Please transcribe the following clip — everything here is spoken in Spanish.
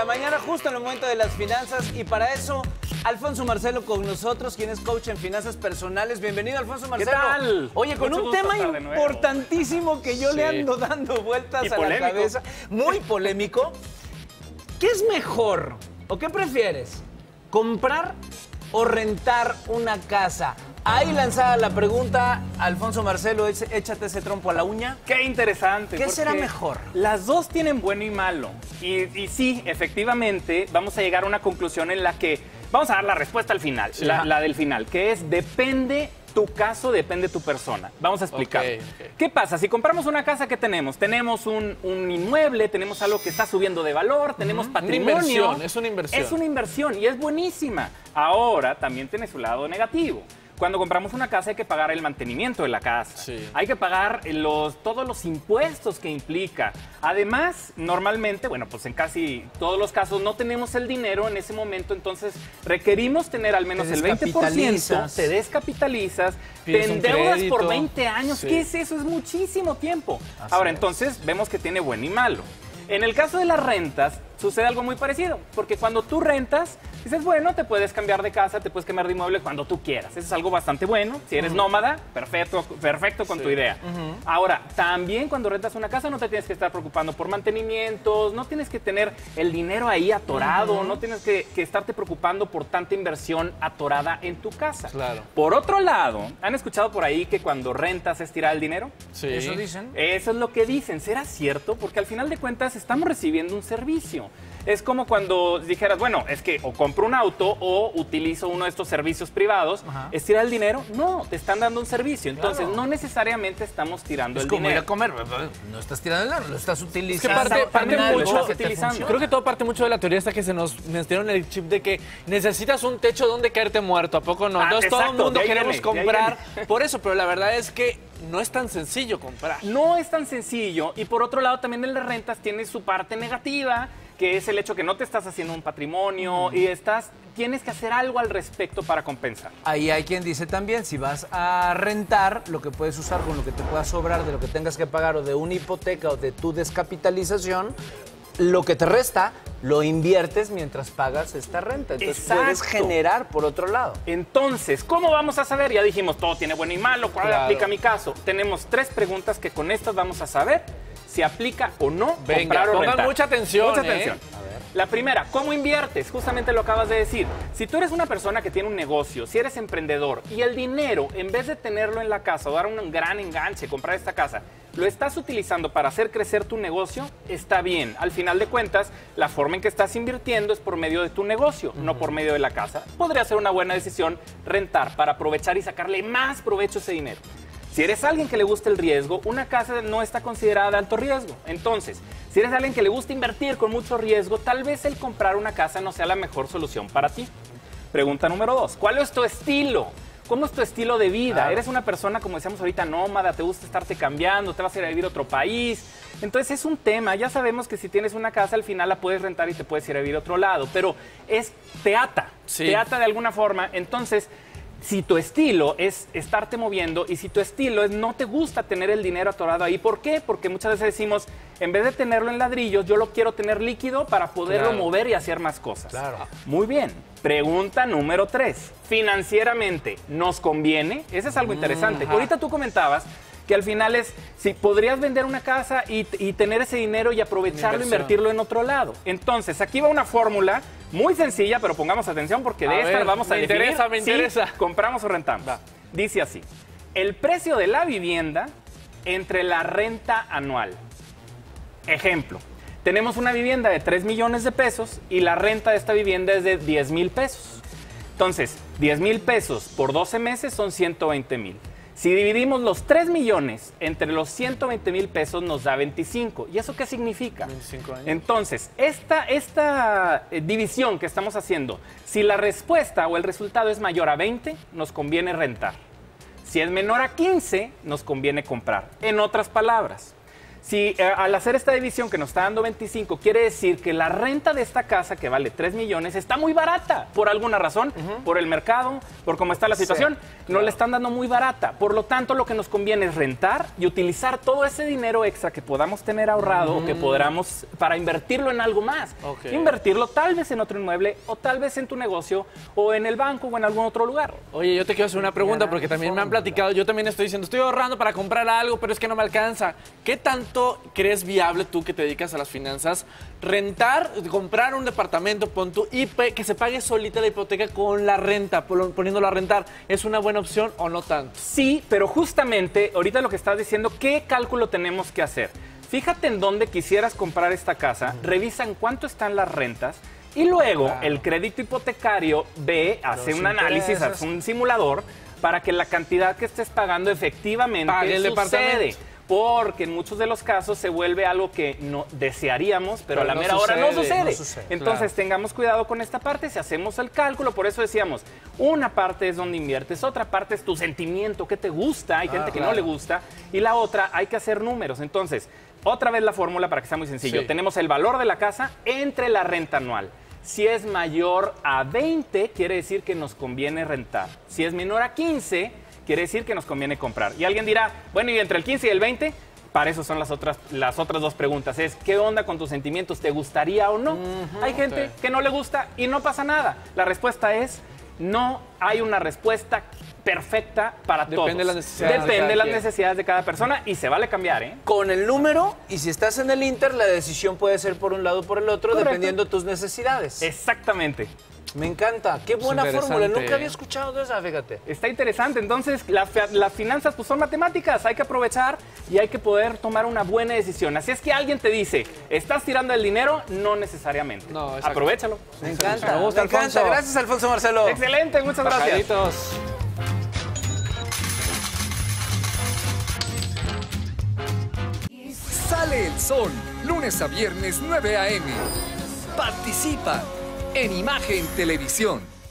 la mañana, justo en el momento de las finanzas. Y para eso, Alfonso Marcelo con nosotros, quien es coach en finanzas personales. Bienvenido, Alfonso Marcelo. ¿Qué tal? Oye, con un tema importantísimo que yo le ando dando vueltas a la cabeza. Muy polémico. ¿Qué es mejor o qué prefieres? ¿Comprar o rentar una casa? Ahí lanzada la pregunta, Alfonso Marcelo, échate ese trompo a la uña. Qué interesante. ¿Qué será mejor? Las dos tienen bueno y malo. Y sí, efectivamente, vamos a llegar a una conclusión en la que vamos a dar la respuesta al final, sí, la del final, que es depende tu caso, depende tu persona. Vamos a explicar. Okay. ¿Qué pasa? Si compramos una casa, ¿qué tenemos? Tenemos un inmueble, tenemos algo que está subiendo de valor, tenemos patrimonio. Una inversión, es una inversión. Es una inversión y es buenísima. Ahora, también tiene su lado negativo. Cuando compramos una casa hay que pagar el mantenimiento de la casa. Sí. Hay que pagar todos los impuestos que implica. Además, normalmente, bueno, pues en casi todos los casos no tenemos el dinero en ese momento, entonces requerimos tener al menos el 20%, te descapitalizas, te endeudas por 20 años. Sí. ¿Qué es eso? Es muchísimo tiempo. Ahora, entonces, vemos que tiene bueno y malo. En el caso de las rentas, sucede algo muy parecido, porque cuando tú rentas, dices, bueno, te puedes cambiar de casa, te puedes cambiar de inmueble cuando tú quieras. Eso es algo bastante bueno. Si eres nómada, perfecto con tu idea. Ahora, también cuando rentas una casa no te tienes que estar preocupando por mantenimientos, no tienes que tener el dinero ahí atorado, no tienes que estarte preocupando por tanta inversión atorada en tu casa. Claro. Por otro lado, ¿han escuchado por ahí que cuando rentas es tirar el dinero? Sí. ¿Eso dicen? Eso es lo que dicen. ¿Será cierto? Porque al final de cuentas estamos recibiendo un servicio. Es como cuando dijeras, bueno, es que o compro un auto o utilizo uno de estos servicios privados. ¿Es tirar el dinero? No, te están dando un servicio. Entonces, no necesariamente estamos tirando el dinero. Es como ir a comer. No estás tirando el dinero, lo estás utilizando. Es que parte mucho, creo que todo parte mucho de la teoría esta que se nos metieron el chip de que necesitas un techo donde caerte muerto. ¿A poco no? Entonces, todo el mundo queremos comprar por eso, pero la verdad es que no es tan sencillo comprar. No es tan sencillo. Y por otro lado, también en las rentas tiene su parte negativa, que es el hecho que no te estás haciendo un patrimonio y tienes que hacer algo al respecto para compensar. Ahí hay quien dice también, si vas a rentar, lo que puedes usar con lo que te pueda sobrar de lo que tengas que pagar o de una hipoteca o de tu descapitalización, lo que te resta lo inviertes mientras pagas esta renta. Entonces puedes generar por otro lado. Entonces, ¿cómo vamos a saber? Ya dijimos, todo tiene bueno y malo, ¿cuál aplica a mi caso? Tenemos 3 preguntas que con estas vamos a saber si aplica o no. Venga, pongan mucha atención. Mucha atención. La primera, ¿cómo inviertes? Justamente lo acabas de decir. Si tú eres una persona que tiene un negocio, si eres emprendedor y el dinero, en vez de tenerlo en la casa o dar un gran enganche, comprar esta casa, lo estás utilizando para hacer crecer tu negocio, está bien. Al final de cuentas, la forma en que estás invirtiendo es por medio de tu negocio, no por medio de la casa. Podría ser una buena decisión rentar para aprovechar y sacarle más provecho a ese dinero. Si eres alguien que le gusta el riesgo, una casa no está considerada de alto riesgo. Entonces, si eres alguien que le gusta invertir con mucho riesgo, tal vez el comprar una casa no sea la mejor solución para ti. Pregunta número 2. ¿Cuál es tu estilo? ¿Cómo es tu estilo de vida? ¿Eres una persona, como decíamos ahorita, nómada? ¿Te gusta estarte cambiando? ¿Te vas a ir a vivir a otro país? Entonces es un tema. Ya sabemos que si tienes una casa, al final la puedes rentar y te puedes ir a vivir a otro lado. Pero te ata. Sí. Te ata de alguna forma. Entonces, si tu estilo es estarte moviendo y si tu estilo es no te gusta tener el dinero atorado ahí, ¿por qué? Porque muchas veces decimos, en vez de tenerlo en ladrillos, yo lo quiero tener líquido para poderlo mover y hacer más cosas. Claro. Muy bien. Pregunta número 3. ¿Financieramente nos conviene? Ese es algo interesante. Ahorita tú comentabas que al final es, si podrías vender una casa y tener ese dinero y aprovecharlo, invertirlo en otro lado. Entonces, aquí va una fórmula muy sencilla, pero pongamos atención porque de esta vamos a definir me interesa. si compramos o rentamos. Dice así, el precio de la vivienda entre la renta anual. Ejemplo, tenemos una vivienda de 3 millones de pesos y la renta de esta vivienda es de 10,000 pesos. Entonces, 10,000 pesos por 12 meses son 120,000. Si dividimos los 3 millones entre los 120,000 pesos nos da 25. ¿Y eso qué significa? 25 años. Entonces, esta división que estamos haciendo, si la respuesta o el resultado es mayor a 20, nos conviene rentar. Si es menor a 15, nos conviene comprar. En otras palabras, Si al hacer esta división que nos está dando 25, quiere decir que la renta de esta casa, que vale 3 millones, está muy barata. Por alguna razón, por el mercado, por cómo está la situación, nos la están dando muy barata. Por lo tanto, lo que nos conviene es rentar y utilizar todo ese dinero extra que podamos tener ahorrado o que podamos para invertirlo en algo más. Invertirlo tal vez en otro inmueble o tal vez en tu negocio o en el banco o en algún otro lugar. Oye, yo te quiero hacer una pregunta porque también me han platicado, yo también estoy diciendo, estoy ahorrando para comprar algo, pero es que no me alcanza. ¿Qué tanto crees viable tú que te dedicas a las finanzas rentar, comprar un departamento, pon tu IP, que se pague solita la hipoteca con la renta, poniéndolo a rentar? ¿Es una buena opción o no tanto? Sí, pero justamente ahorita lo que estás diciendo, ¿qué cálculo tenemos que hacer? Fíjate en dónde quisieras comprar esta casa, revisa en cuánto están las rentas y luego el crédito hipotecario hace un análisis, hace un simulador para que la cantidad que estés pagando efectivamente sucede. Porque en muchos de los casos se vuelve algo que no desearíamos, pero a la mera hora no sucede. Entonces tengamos cuidado con esta parte, si hacemos el cálculo, por eso decíamos, una parte es donde inviertes, otra parte es tu sentimiento, que te gusta, hay gente que no le gusta, y la otra hay que hacer números. Entonces, otra vez la fórmula para que sea muy sencillo. Tenemos el valor de la casa entre la renta anual. Si es mayor a 20, quiere decir que nos conviene rentar. Si es menor a 15, quiere decir que nos conviene comprar. Y alguien dirá, bueno, ¿y entre el 15 y el 20? Para eso son las otras dos preguntas. Es, ¿qué onda con tus sentimientos? ¿Te gustaría o no? Hay gente que no le gusta y no pasa nada. La respuesta es, no hay una respuesta perfecta para todos. Depende de las necesidades. Depende de las necesidades de cada persona y se vale cambiar, ¿eh? Con el número, y si estás en el Inter, la decisión puede ser por un lado o por el otro, dependiendo de tus necesidades. Exactamente. Me encanta. Qué buena fórmula. Nunca había escuchado de esa, fíjate. Está interesante. Entonces, las finanzas pues son matemáticas. Hay que aprovechar y hay que poder tomar una buena decisión. Así es que alguien te dice, ¿estás tirando el dinero? No necesariamente. No, aprovechalo. Me encanta. Me gusta, Alfonso. Gracias, Alfonso Marcelo. Excelente. Muchas gracias. Sale el sol. Lunes a viernes, 9 a.m. Participa en Imagen Televisión.